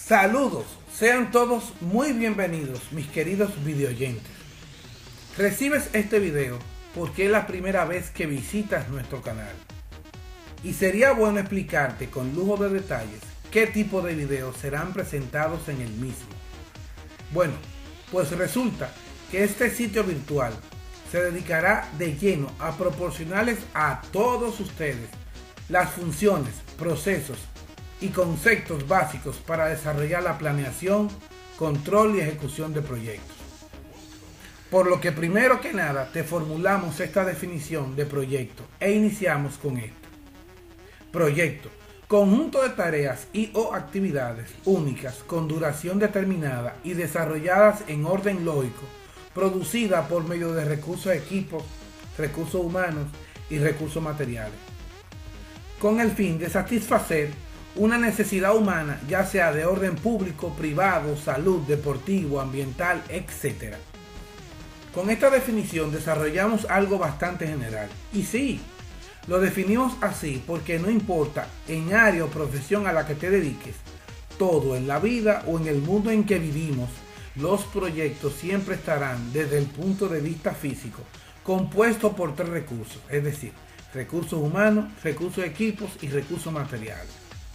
Saludos, sean todos muy bienvenidos, mis queridos videoyentes. Recibes este video porque es la primera vez que visitas nuestro canal. Y sería bueno explicarte con lujo de detalles qué tipo de videos serán presentados en el mismo. Bueno, pues resulta que este sitio virtual se dedicará de lleno a proporcionarles a todos ustedes las funciones, procesos y conceptos básicos para desarrollar la planeación, control y ejecución de proyectos. Por lo que primero que nada te formulamos esta definición de proyecto e iniciamos con esto. Proyecto: conjunto de tareas y o actividades únicas con duración determinada y desarrolladas en orden lógico, producida por medio de recursos, equipos, recursos humanos y recursos materiales, con el fin de satisfacer una necesidad humana, ya sea de orden público, privado, salud, deportivo, ambiental, etc. Con esta definición desarrollamos algo bastante general. Y sí, lo definimos así porque no importa en área o profesión a la que te dediques, todo en la vida o en el mundo en que vivimos, los proyectos siempre estarán desde el punto de vista físico, compuestos por tres recursos, es decir, recursos humanos, recursos equipos y recursos materiales.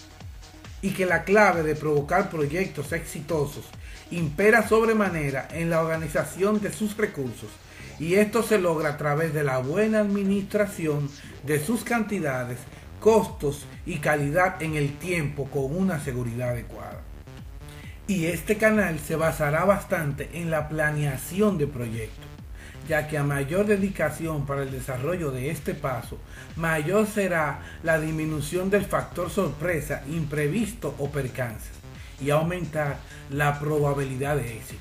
Y que la clave de provocar proyectos exitosos impera sobremanera en la organización de sus recursos, y esto se logra a través de la buena administración de sus cantidades, costos y calidad en el tiempo con una seguridad adecuada. Y este canal se basará bastante en la planeación de proyectos, ya que a mayor dedicación para el desarrollo de este paso, mayor será la disminución del factor sorpresa, imprevisto o percances, y aumentar la probabilidad de éxito.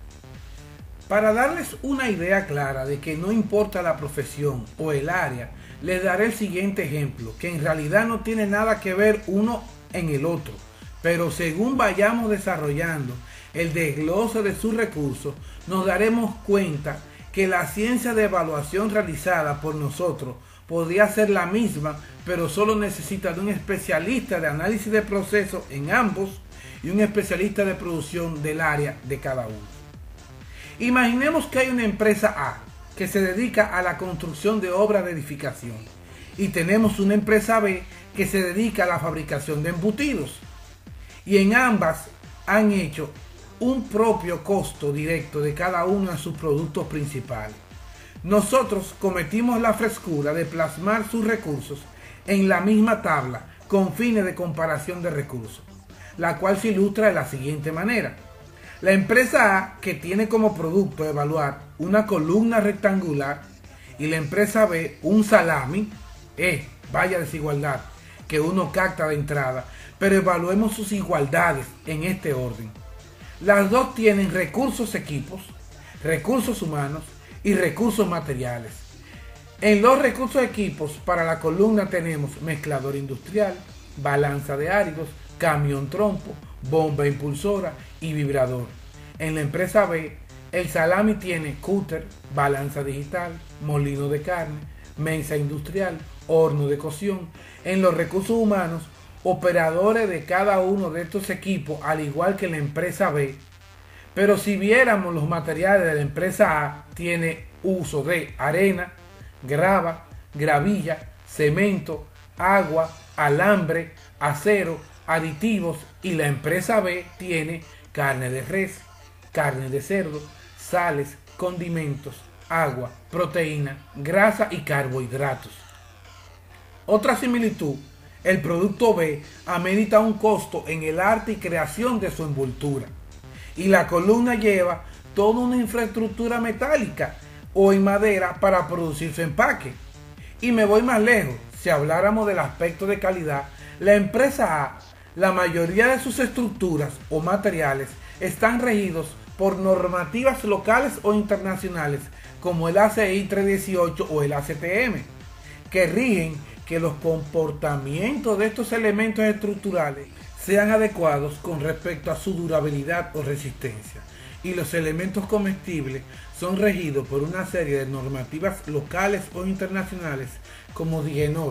Para darles una idea clara de que no importa la profesión o el área, les daré el siguiente ejemplo, que en realidad no tiene nada que ver uno en el otro, pero según vayamos desarrollando el desglose de sus recursos, nos daremos cuenta que la ciencia de evaluación realizada por nosotros podría ser la misma, pero solo necesita de un especialista de análisis de procesos en ambos y un especialista de producción del área de cada uno. Imaginemos que hay una empresa A que se dedica a la construcción de obras de edificación y tenemos una empresa B que se dedica a la fabricación de embutidos, y en ambas han hecho un propio costo directo de cada uno de sus productos principales. Nosotros cometimos la frescura de plasmar sus recursos en la misma tabla con fines de comparación de recursos, la cual se ilustra de la siguiente manera. La empresa A, que tiene como producto evaluar una columna rectangular, y la empresa B un salami, vaya desigualdad que uno capta de entrada, pero evaluemos sus igualdades en este orden. Las dos tienen recursos equipos, recursos humanos y recursos materiales. En los recursos equipos para la columna tenemos mezclador industrial, balanza de áridos, camión trompo, bomba impulsora y vibrador. En la empresa B, el salami tiene cúter, balanza digital, molino de carne, mesa industrial, horno de cocción. En los recursos humanos, operadores de cada uno de estos equipos, al igual que la empresa B. Pero si viéramos los materiales de la empresa A, tiene uso de arena, grava, gravilla, cemento, agua, alambre, acero, aditivos, y la empresa B tiene carne de res, carne de cerdo, sales, condimentos, agua, proteína, grasa y carbohidratos. Otra similitud: el producto B amerita un costo en el arte y creación de su envoltura, y la columna lleva toda una infraestructura metálica o en madera para producir su empaque. Y me voy más lejos: si habláramos del aspecto de calidad, la empresa A, la mayoría de sus estructuras o materiales están regidos por normativas locales o internacionales como el ACI 318 o el ACTM, que rigen que los comportamientos de estos elementos estructurales sean adecuados con respecto a su durabilidad o resistencia, y los elementos comestibles son regidos por una serie de normativas locales o internacionales como DIGENOR,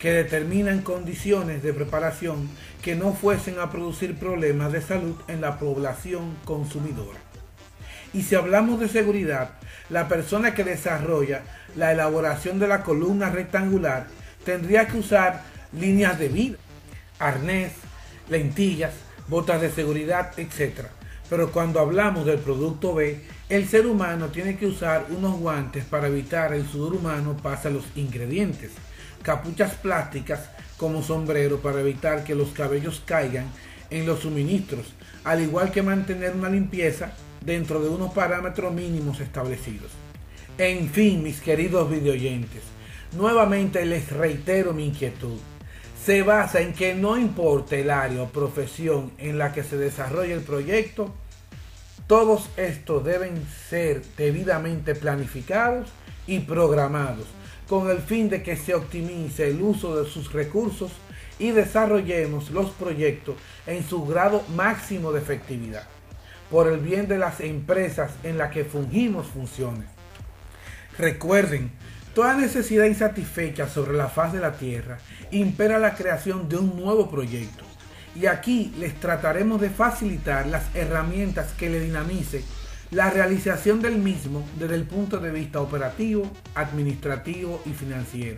que determinan condiciones de preparación que no fuesen a producir problemas de salud en la población consumidora. Y si hablamos de seguridad, la persona que desarrolla la elaboración de la columna rectangular tendría que usar líneas de vida, arnés, lentillas, botas de seguridad, etc. Pero cuando hablamos del producto B, el ser humano tiene que usar unos guantes para evitar el sudor humano pase a los ingredientes, capuchas plásticas como sombrero para evitar que los cabellos caigan en los suministros, al igual que mantener una limpieza dentro de unos parámetros mínimos establecidos. En fin, mis queridos videoyentes, nuevamente les reitero mi inquietud. Se basa en que no importa el área o profesión en la que se desarrolle el proyecto, todos estos deben ser debidamente planificados y programados con el fin de que se optimice el uso de sus recursos y desarrollemos los proyectos en su grado máximo de efectividad, por el bien de las empresas en las que fungimos funciones. Recuerden, toda necesidad insatisfecha sobre la faz de la Tierra impera la creación de un nuevo proyecto, y aquí les trataremos de facilitar las herramientas que le dinamicen la realización del mismo desde el punto de vista operativo, administrativo y financiero.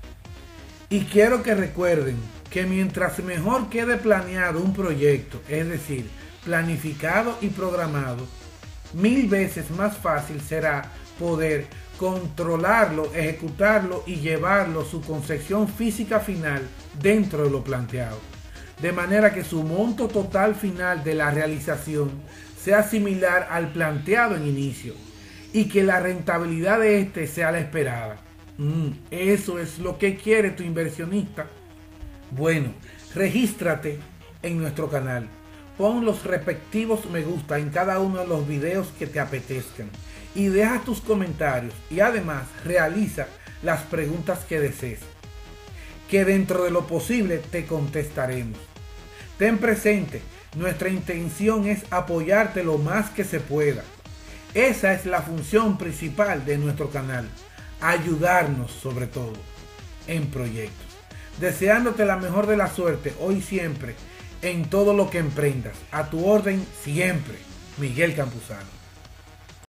Y quiero que recuerden que mientras mejor quede planeado un proyecto, es decir, planificado y programado, 1000 veces más fácil será poder controlarlo, ejecutarlo y llevarlo su concepción física final dentro de lo planteado, de manera que su monto total final de la realización sea similar al planteado en inicio y que la rentabilidad de este sea la esperada. Eso es lo que quiere tu inversionista. Bueno, regístrate en nuestro canal, pon los respectivos me gusta en cada uno de los videos que te apetezcan y deja tus comentarios, y además realiza las preguntas que desees, que dentro de lo posible te contestaremos. Ten presente, nuestra intención es apoyarte lo más que se pueda. Esa es la función principal de nuestro canal, ayudarnos sobre todo en proyectos. Deseándote la mejor de la suerte hoy y siempre en todo lo que emprendas. A tu orden siempre, Miguel Campuzano.